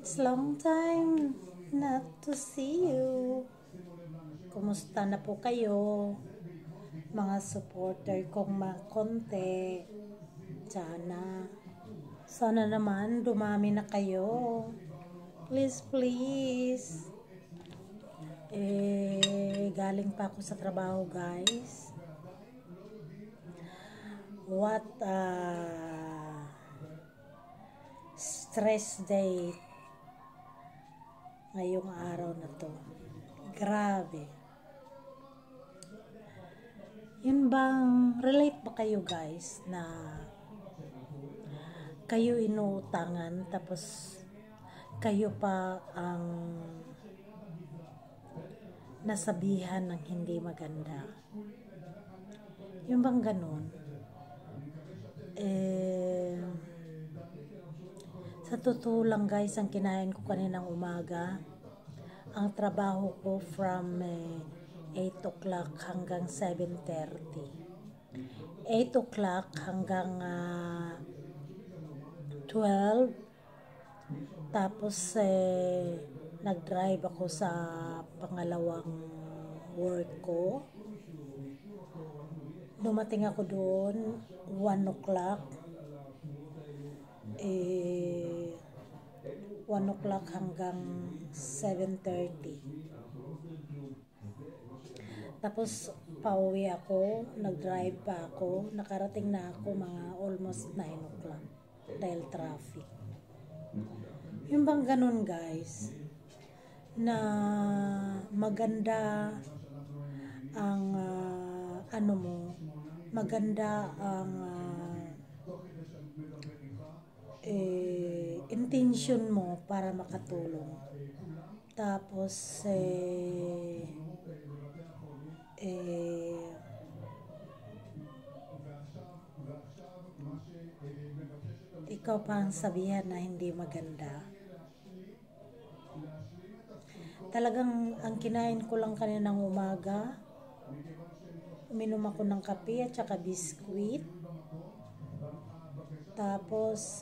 It's long time not to see you. Kumusta na po kayo? Mga supporter kong mga konti. Sana naman dumami na kayo. Please, please. Galing pa ako sa trabaho, guys. What a stress day ngayong araw na to. Grabe. Yun bang relate ba kayo, guys, na kayo inuutangan tapos kayo pa ang nasabihan ng hindi maganda? Yun bang ganun? Sa totoo lang, guys, ang kinain ko kaninang umaga, ang trabaho ko from 8 o'clock hanggang 7:30. 8 o'clock hanggang 12. Tapos nag-drive ako sa pangalawang work ko. Dumating ako doon 1 o'clock. 1 o'clock hanggang 7:30. Tapos pauwi ako, nag-drive pa ako, nakarating na ako mga almost 9 o'clock dahil traffic. Yung bang ganun, guys, na maganda ang maganda ang intention mo para makatulong. Tapos ikaw pa ang sabihan na hindi maganda. Talagang ang kinain ko lang kaninang umaga, uminom ako ng kape at saka biskwit. Tapos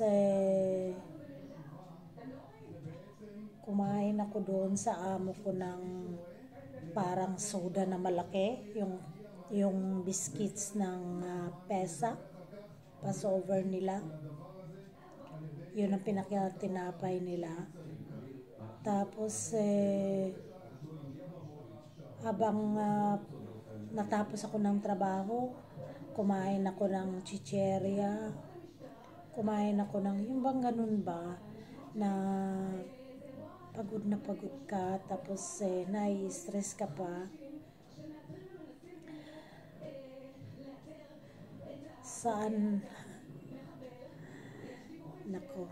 kumain ako doon sa amo ko ng parang soda na malaki, yung biscuits ng pesa, Passover nila. Yun ang pinakatinapay nila. Tapos habang natapos ako ng trabaho, kumain ako ng chicheria, kumain ako ng, yung bang ganun ba, na pagod ka, tapos nai-stress ka pa. Saan? Nako.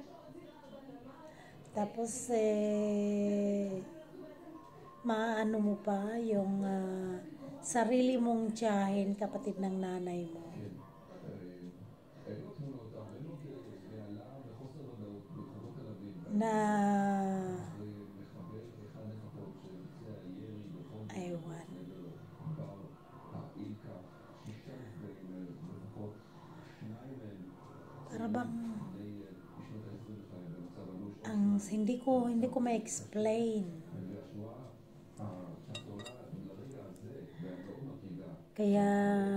Tapos maano mo pa yung sarili mong tiyahin, kapatid ng nanay mo. Na aywan. Para bang ang hindi ko ma-explain. Kaya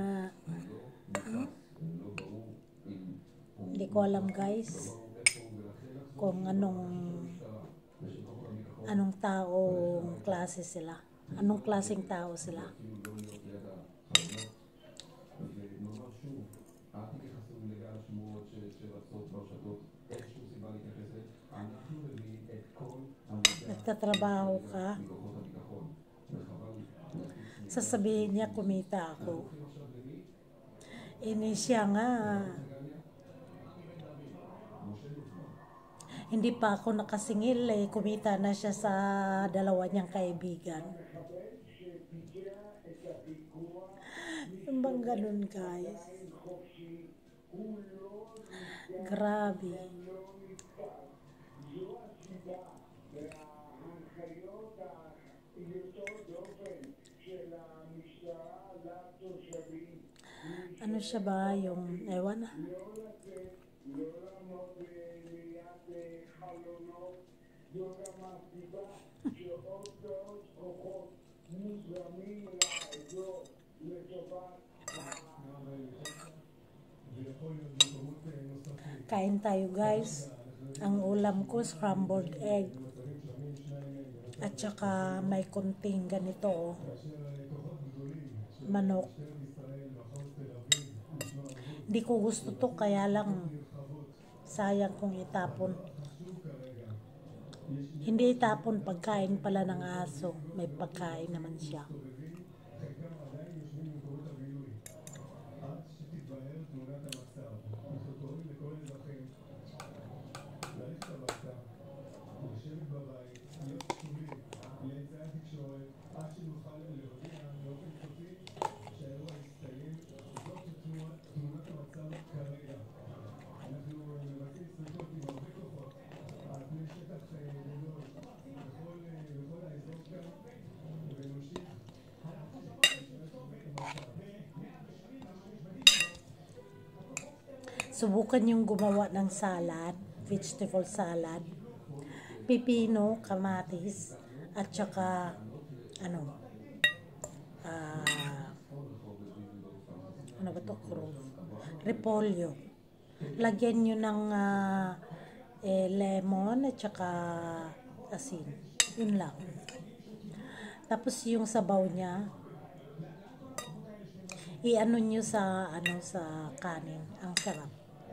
hindi ko alam, guys, kung anong klaseng tao sila. Nagtatrabaho ka, sasabihin niya kumita ako. Siya nga, hindi pa ako nakasingil, kumita na siya sa dalawa niyang kaibigan. Yung bang ganun, guys? Grabe. Ano siya ba yung ewan? Kain tayo guys. Ang ulam ko, scrambled egg. At saka may konting ganito, oh, manok. Hindi ko gusto to, kaya lang sayang kung itapon. Hindi itapon, pagkain pala ng aso. May pagkain naman siya. Subukan yung gumawa ng salad, vegetable salad, pipino, kamatis, at saka ano ba to? Repolyo. Lagyan nyo ng lemon at saka asin. Yun lang. Tapos yung sabaw niya, i-ano nyo sa sa kanin. Ang sarap.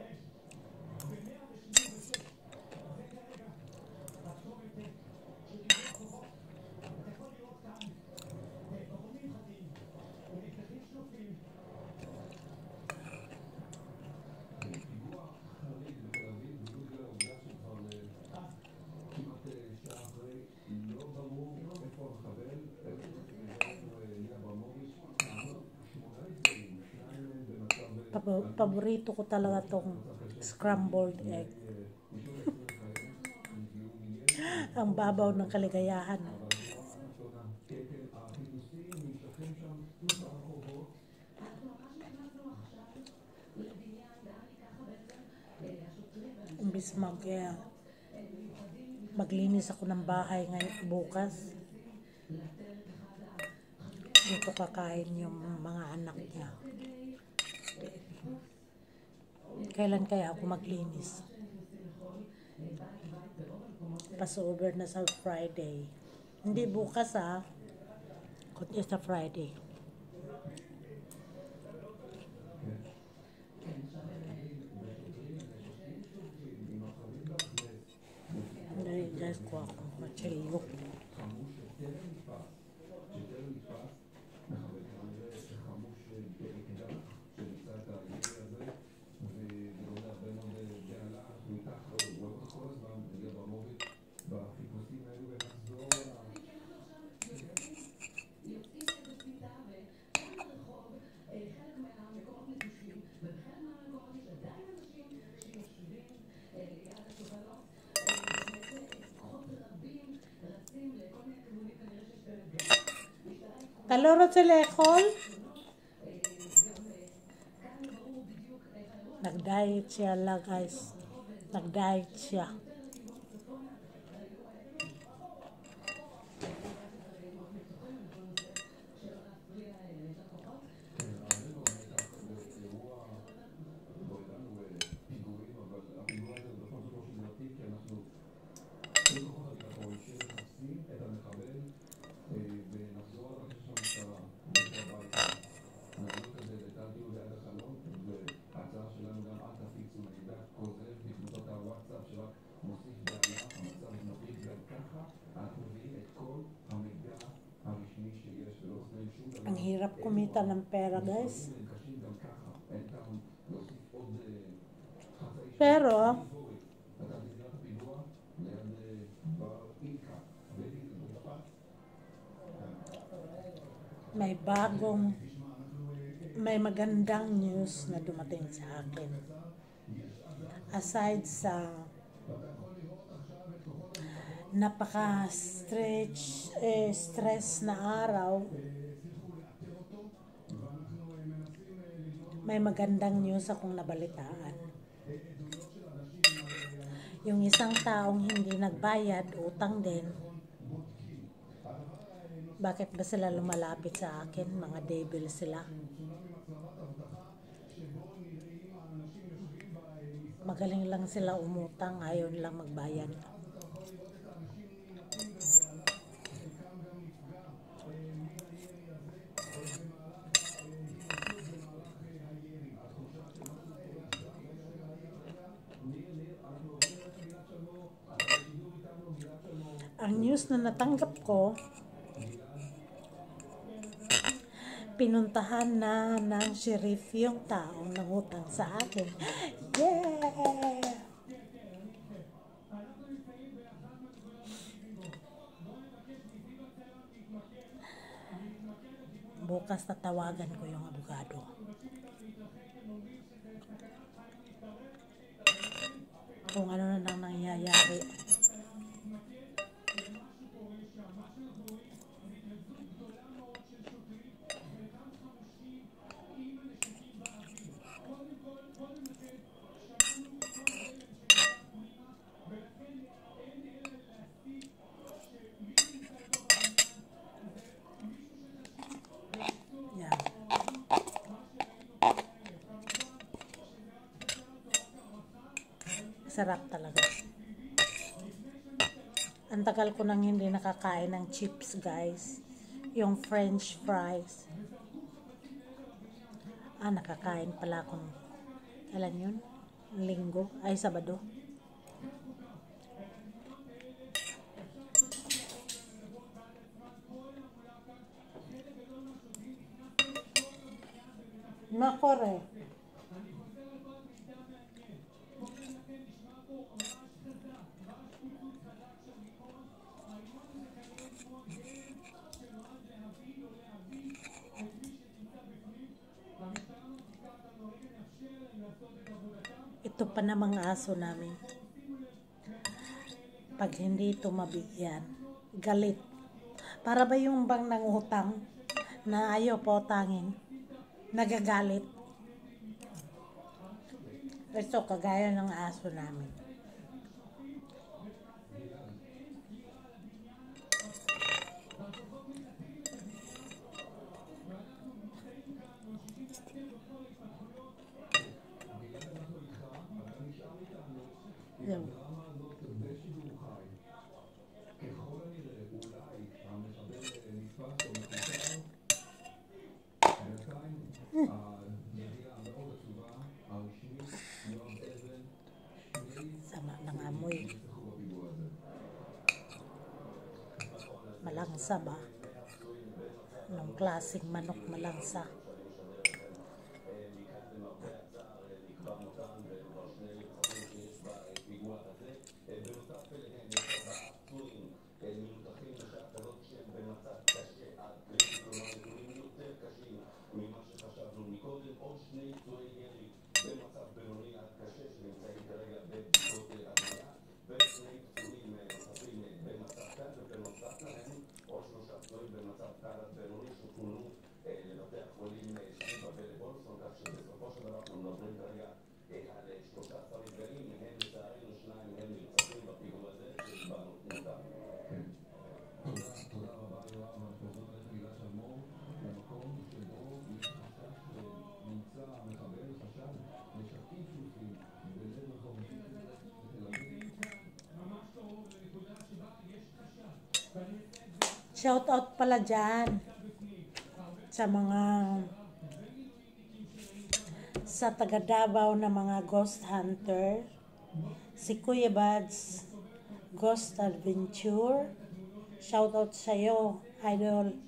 Paborito ko talaga tong scrambled egg. Ang babaw ng kaligayahan. Imbis maglinis ako ng bahay ngayon bukas, dito kakain yung mga anak niya. Kailan kaya ako maglinis? Passover na sa Friday. Hindi bukas kundi sa Friday. Dahil guys ko ako machilyo. Taloro sa lekol. Nag-diet siya lang guys. Nag-diet siya. Ang hirap kumita ng pera guys. Pero may magandang news na dumating sa akin. Aside sa stress na araw, may magandang news akong nabalitaan. Yung isang taong hindi nagbayad, utang din. Bakit ba sila lumalapit sa akin? Mga devil sila. Magaling lang sila umutang, ayaw nilang magbayad. Ang news na natanggap ko, pinuntahan na ng sheriff yung taong nangutang sa akin. Yeah! Bukas tatawagan ko yung abogado. Kung ano na nang nangyayari. Yan. Sarap talaga. Ang tagal ko nang hindi nakakain ng chips, guys. Yung French fries. Nakakain pala akong, kailan yun? Linggo? Ay, Sabado. Makore. Ito pa namang aso namin. Pag hindi ito mabigyan, galit. Para ba yung bang nangutang na ayaw po tangin, nagagalit. Ito kagaya ng aso namin. Yan. Sama ng amoy. Malangsa ba? Anong klaseng manok malangsa? Shout out pala dyan sa mga sa taga Davao na mga ghost hunter, si Kuya Bads Ghost Adventure. Shout out sa'yo, idol.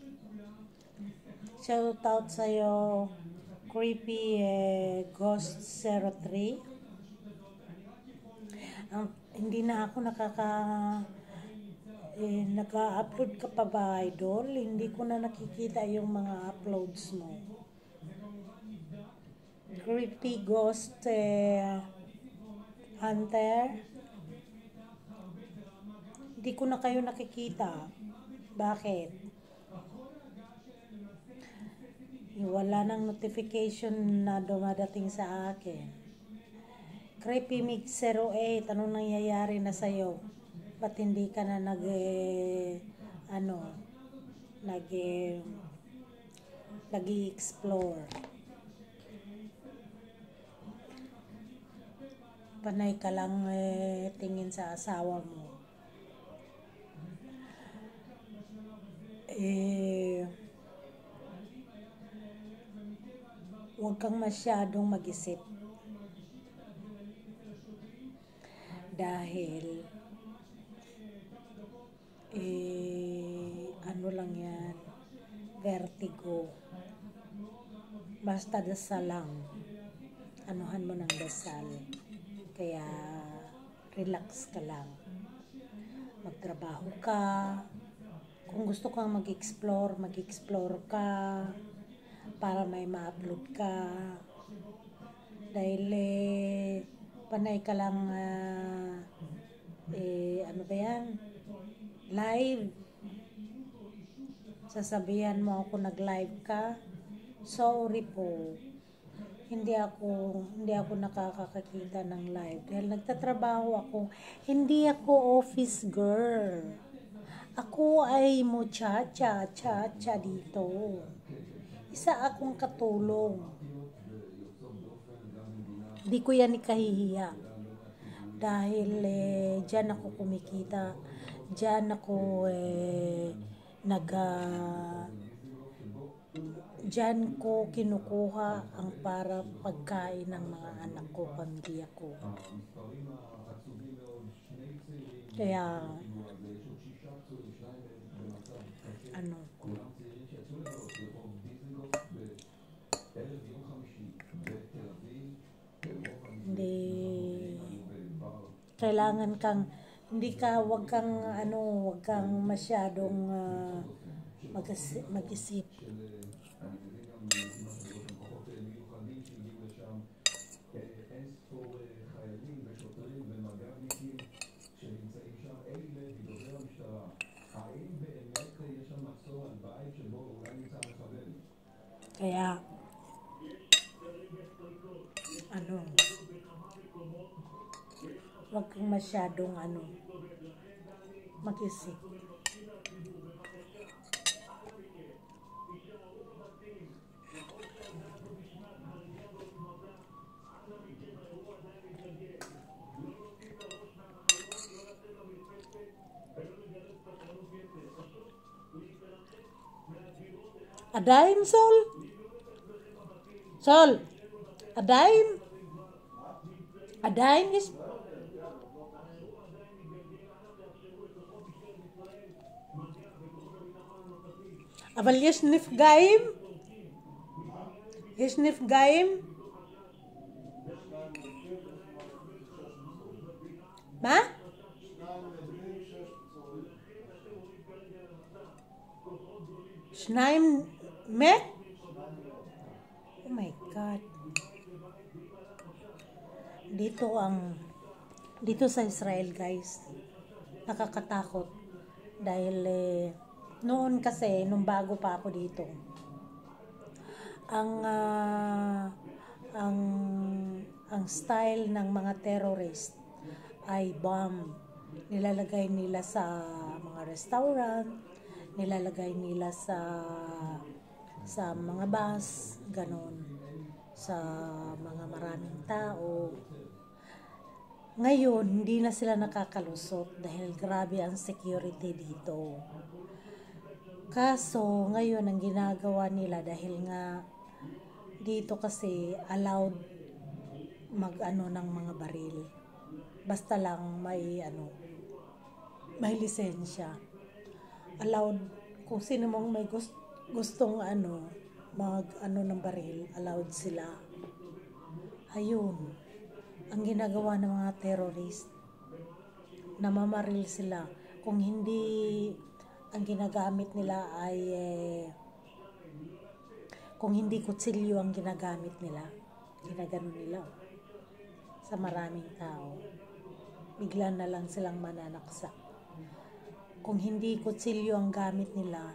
Shout out sa'yo, Creepy Ghost 03. Hindi na ako naka-upload ka pa ba, idol? Hindi ko na nakikita yung mga uploads mo. Creepy Ghost Hunter. Hindi ko na kayo nakikita. Bakit? Wala nang notification na dumadating sa akin. Creepy Mix 08, anong nangyayari na sa'yo? Ba't hindi ka na nag-i-explore? Panay ka lang tingin sa asawa mo. Huwag kang masyadong mag-isip. Dahil ano lang yan, vertigo. Basta dasal lang, anuhan mo ng dasal, kaya relax ka lang, magtrabaho ka, kung gusto kang mag-explore ka para may ma-upload ka, dahil panay ka lang ano ba yan, live, sasabihan mo ako nag-live ka, sorry po, hindi ako nakakakita ng live dahil nagtatrabaho ako, hindi ako office girl, ako ay muchacha dito, isa akong katulong, di ko yan ikahihiya dahil dyan ako kumikita, dyan ako dyan ko kinukuha ang para pagkain ng mga anak ko, pamilya ko. Kaya hindi kailangan kang wag kang masyadong mag-isip. Kaya wag kang masyadong mag-isip. A dime, Sol? Sol? A dime? A dime is... אבל יש נפגעים? יש נפגעים? מה? שניים מת? Oh my God. Dito sa Israel, guys, nakakatakot dahil noon kasi, nung bago pa ako dito, ang style ng mga terrorist ay bomb. Nilalagay nila sa mga restaurant, nilalagay nila sa mga bus, ganon, sa mga maraming tao. Ngayon, hindi na sila nakakalusot dahil grabe ang security dito. Kaso, ngayon ang ginagawa nila dahil nga dito kasi allowed ng mga baril. Basta lang may lisensya. Allowed, kung sino mong may gustong ng baril, allowed sila. Ayun, ang ginagawa ng mga terrorist, namamaril sila. Kung hindi, ang ginagamit nila ay kung hindi kutsilyo ang ginagamit nila, ginagano nila sa maraming tao, bigla na lang silang mananaksak. Kung hindi kutsilyo ang gamit nila,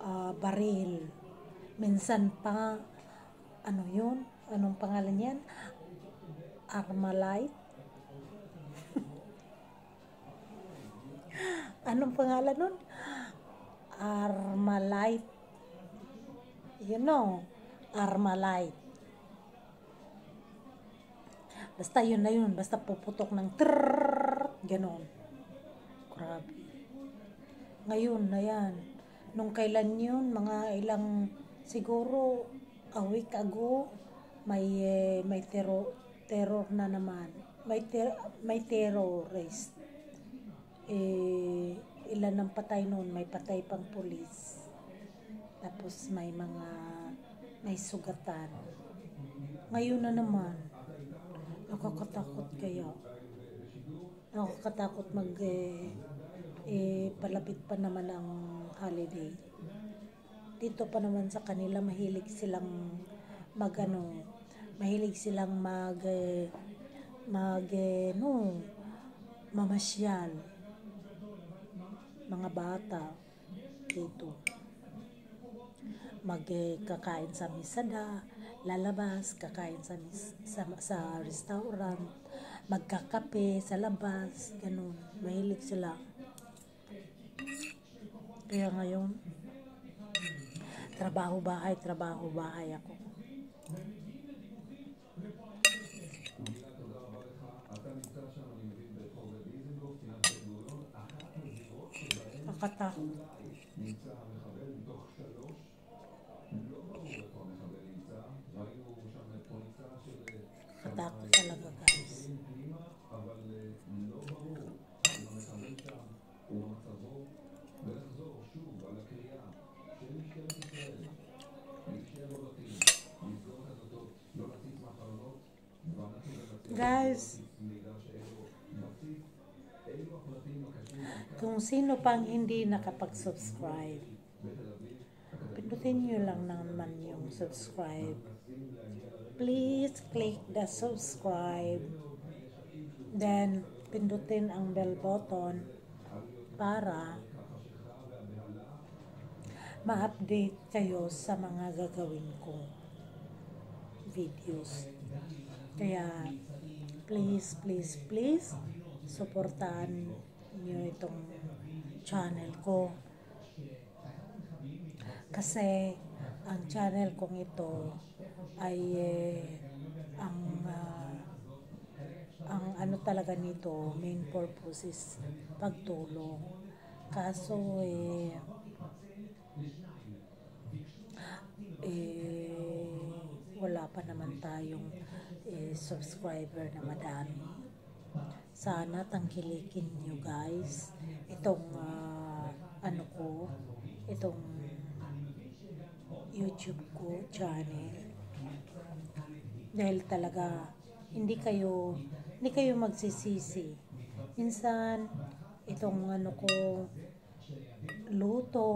baril, minsan pa anong pangalan yan, Armalite. Anong pangalan nun? Armalite. You know, Armalite. Basta yun na yun. Basta puputok ng trrrr. Ganon. Grabe. Ngayon na yan. Nung kailan yun, mga ilang, siguro, a week ago, may terror na naman. May terrorist. Ilan ang patay noon? May patay pang pulis. Tapos may sugatan. Ngayon na naman. Nakakatakot kaya. Nakakatakot palapit pa naman ang holiday. Dito pa naman sa kanila mahilig silang mamasyal. Mga bata dito. Magkakain sa mesada, lalabas, kakain sa restaurant, magkakape sa labas, ganun. Mahilig sila. Kaya ngayon, trabaho bahay ako. Nakatakot. Nakatakot talaga, guys. Guys, kung sino pang hindi nakapag-subscribe, pindutin nyo lang naman yung subscribe. Please click the subscribe. Then, pindutin ang bell button para ma-update kayo sa mga gagawin kong videos. Kaya, please, suportahan nyo itong channel ko. Kasi, ang channel kong ito ay ang ano talaga nito, main purpose is pagtulong. Kaso, wala pa naman tayong subscriber na madami. Sana tangkilikin nyo, guys, itong itong YouTube ko channel. Dahil talaga hindi kayo magsisisi. Minsan itong luto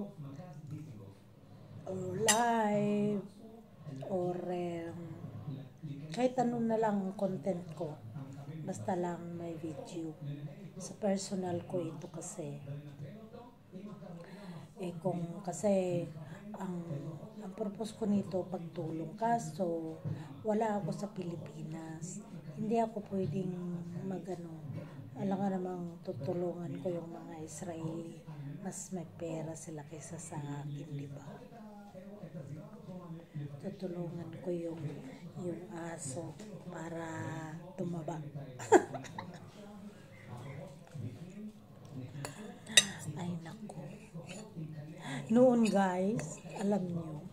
or live or kahit ano na lang content ko, basta lang may video. Sa personal ko ito kasi kasi ang purpose ko nito pagtulong. Kaso wala ako sa Pilipinas, hindi ako pwedeng alam nga namang tutulungan ko yung mga Israeli, mas may pera sila kaysa sa akin, di ba? Tutulungan ko yung aso para tumaba. Ay naku. Noon, guys, alam nyo,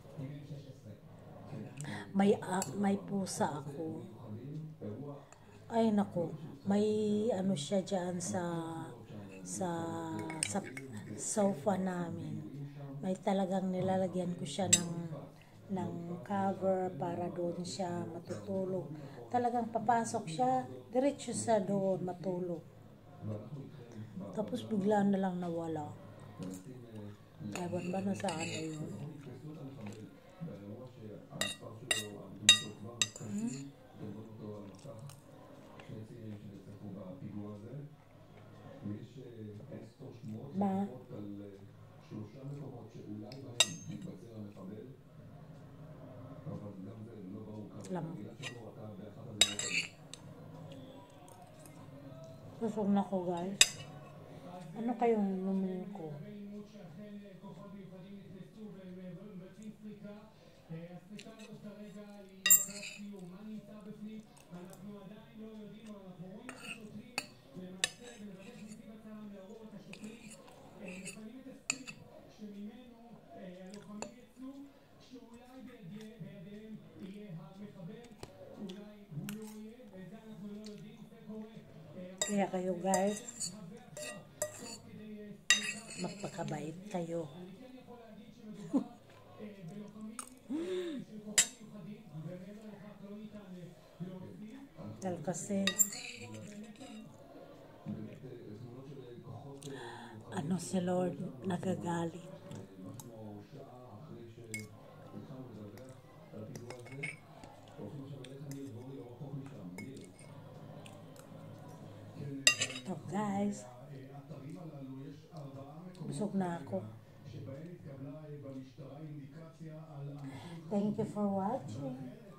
may pusa ako. Ay naku, may siya dyan sa sofa namin. May talagang nilalagyan ko siya ng cover para doon siya matutulog. Talagang papasok siya, diretso sa doon matulog. Tapos bigla na lang nawala. Ewan ba na saan na yun? Busog na ko, guys. Ano kayong inumin ko? Kaya kayo, guys, magpakabait kayo. Dahil kasi si Lord nagagalit. So guys, busog na ako. Thank you for watching.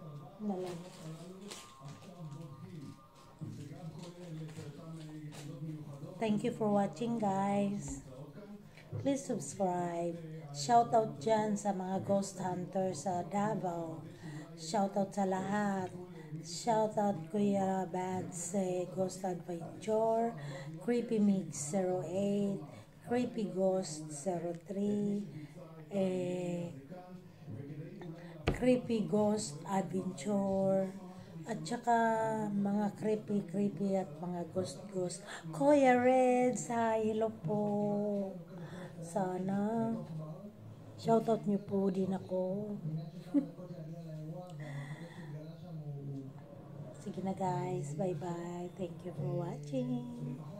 Thank you for watching, guys. Please subscribe. Shout out dyan sa mga ghost hunters sa Davao. Shout out sa lahat. Shout out Kuya Badse, Ghost Adventure, Creepy Mix 08, Creepy Ghost 03, Creepy Ghost Adventure, at saka mga creepy at mga ghost. Kuya Reds, hi, hello po. Sana shoutout niyo po din ako. Sige na guys, bye bye. Thank you for watching.